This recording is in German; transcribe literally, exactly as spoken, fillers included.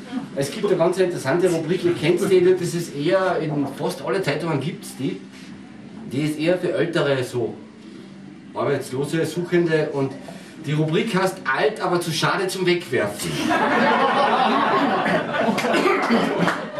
Es gibt eine ganz interessante Rubrik, ihr kennt die, das ist eher, in fast alle Zeitungen gibt es die. Die ist eher für ältere, so arbeitslose, Suchende, und die Rubrik heißt alt, aber zu schade zum Wegwerfen.